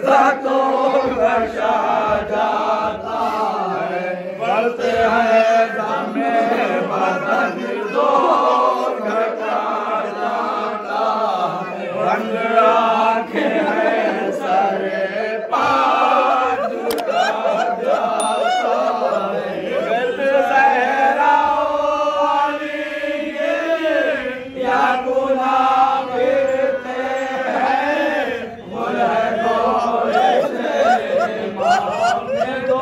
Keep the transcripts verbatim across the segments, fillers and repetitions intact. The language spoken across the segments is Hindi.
तो बख्शा जाता है, बढ़ते हैं दमे बदन दो घटा जाता है, रंग आंखें हैं सरे पार झुका जाता है, गिरद सहराओ वाली के या गुलाब गिरते हैं, मुल्ह गोरे से मामले दो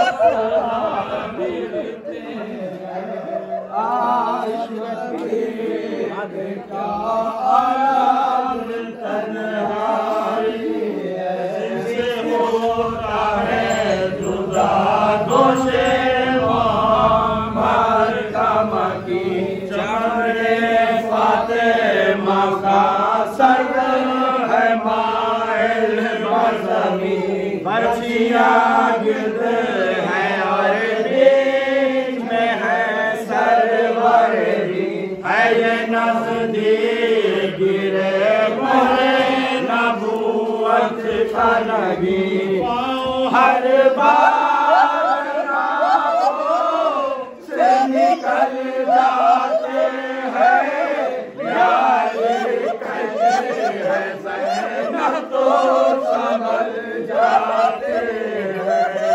गिरते हैं, आशिकी का आलम तन्हाई ऐसे होता है जुदा दोषे मोहम्मद का मकी चमरे फातिमा का सर है माइल बज़मी, बर्छियाँ गिरद है और बीच में है सरवर भी, है ये नज़दीक गिरे मोहे नबूवत का नबी, हर बार राहों से निकल जाते हैं, यार कहते हैं ज़ैनब तो संभल जाते हैं,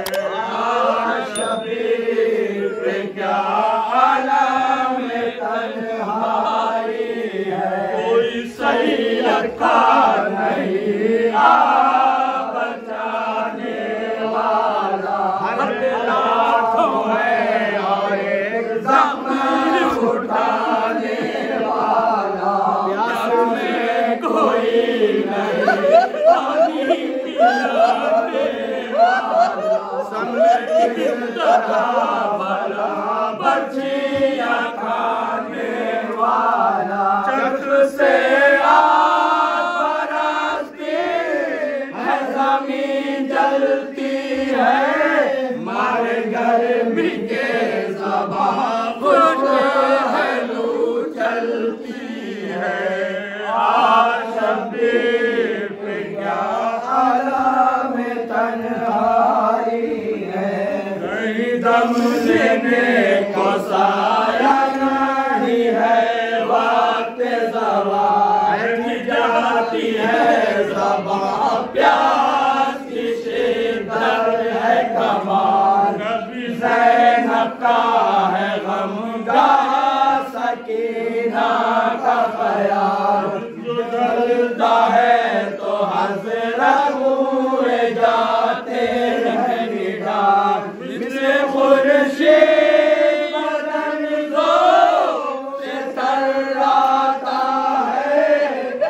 शबीर पे क्या आलम तन्हाई है, कोई सही रखा नहीं आ बचाने वाला, हर लाखों है और एक ज़ख्म उठाने वाला, प्यास में कोई नहीं पानी पिलाने वाला, समय की तरह भला बर्छियाँ खाने वाला, चक्र से आग बरसती है ज़मीन जलती है, मारे गर्मी के ज़बा खुश है लू चलती है, आ शबीर पे क्या आलम तन्हाई है, कहीं दम लेने को साया नहीं है, वक्त ज़बा जाती है ज़बा, प्यास की शिद्दत है कमाल, कभी ज़ैनब का है गम गाह सकीना का ख़याल, गुज़रता है तो हज़रत हुए जाते हैं निगाह, मिले खुर्शीद बदन दो से थर्राता है,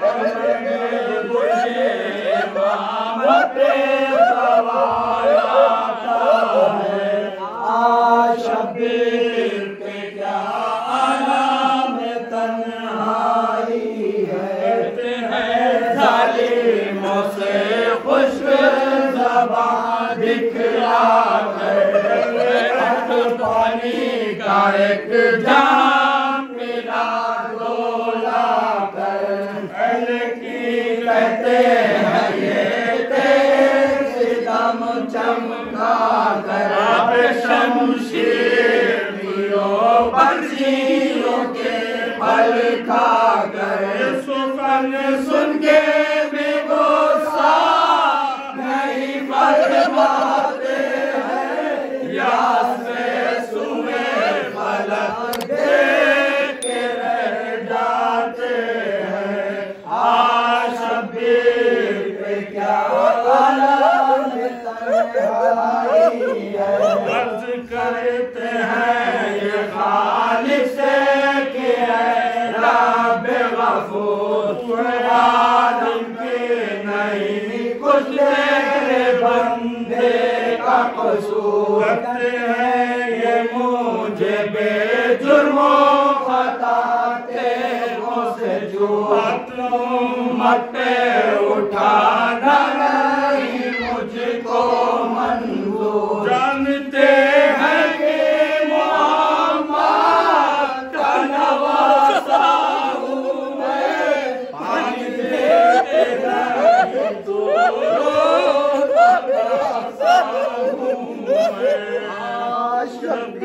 मुझे इमामते सवाल आता है, आ शबीर पे क्या आलम तन्हाई है, जालिमों से खुश्क ज़बान दिखला कर, पानी का एक जाम पिला डोला कर, अहले की कहते हैं ये तेरे सितम चमका कर, आप शमशीर पियो बंसीरों के फल खा कर, सुफन सुन के भी गुस्सा नहीं फरमाते हैं, या से सुए फलक देख के रह जाते हैं, आ शबीर पे क्या आलम तन्हाई है, अर्ज़ करते हैं ये खालिक से कि है रब गफूर, आदम के नहीं कुछ तेरे बंदे का कसूर, करते हैं ये मुझे बेजुर्मो खता तेरों से जो, मत पे उठाना नहीं मुझको मंजूर, जानते हैं कि मोहम्मद का नवासा हूँ मैं, पानी देते नहीं तो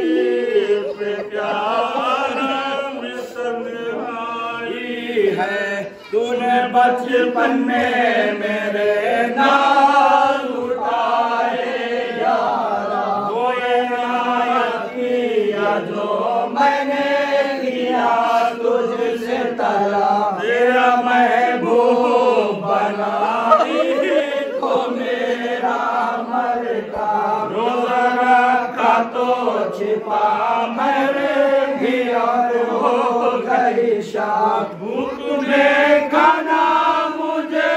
शबीर पे क्या आलम तन्हाई है। तूने बचपन में मेरे नाल उठाए यारा, वो इनायत किया जो मैंने किया तुझसे तला। तेरा महबूब बना को मेरा मरता, रोजा रखा तो छिपा मेरे भी और हो गई शाम। भूख में खाना मुझे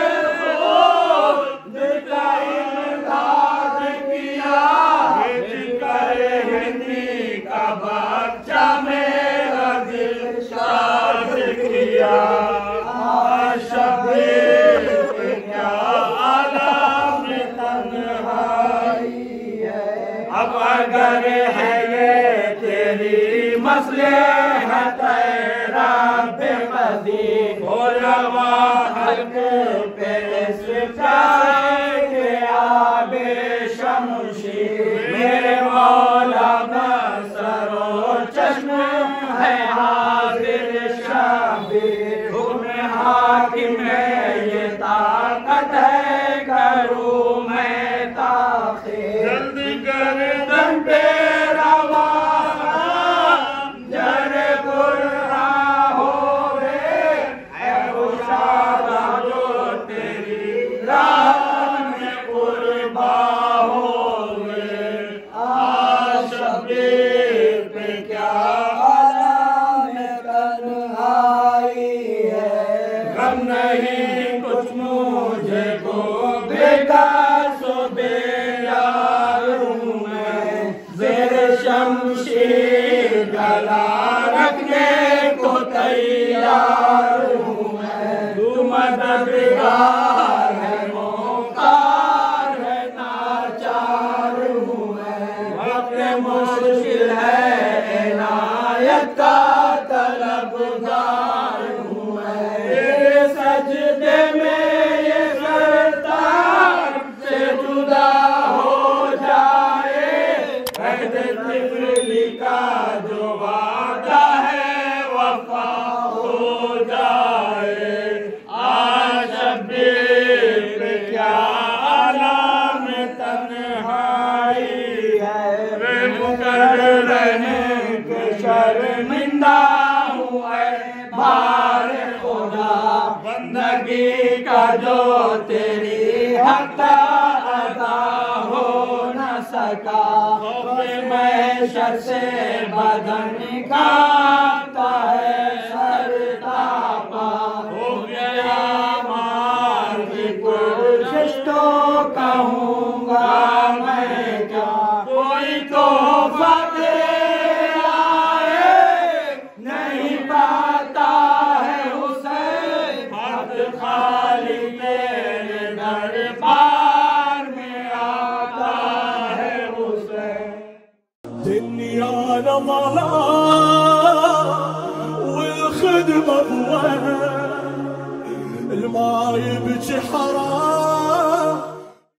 देता इमदाद किया, करे हिंदी का बच्चा मेरा दिल शाद किया। शबीर पे क्या आलम तन्हाई है। अब अगर है ये तेरी मसलहत तेरा बेबदी, हो रवा हक पे के आबे शमशीर। मेरे मौला बसरो चश्म है हाजिर शबीर। हुक्म हाकिम में ये ताकत है करूँ मैं ताख़ीर। जल्दी कर दम तेरा जरे बुरा हो रे, है उशारा जो तेरी राह में कुर्बा हो रे। आ शबीर पे क्या आलम तन्हाई है। गम नहीं कुछ मुझे को बेटा सो बेयार हूँ मैं, ज़ेरे शमशीर गला रखने को तैयार हूँ मैं। तू मददगार है मोहतार है नाचार हूँ मैं। वक्त मुश्किल है इनायत का तलबगार हूँ मैं। तेरे सजदे में ये सरतार से जुदा हो जाए, तिफली का जो वादा है वफा हो जाए। आज शबीर पे क्या आलम तन्हाई है। वे मुकर्रम के शर्मिंदा हुए बार खुदा, बंदगी का जो तेरी हक अदा हो न सका। महशर से बदन कांपता है सरतापा, हो गया मार की कोशिश तो कहूँगा मैं क्या। कोई तो फते आए नहीं पाता है उसे, हाथ खाली तेरे दरबार में आता है उसे। الدنيا ضلال والخدمة ضوال، الماي يبكي حرام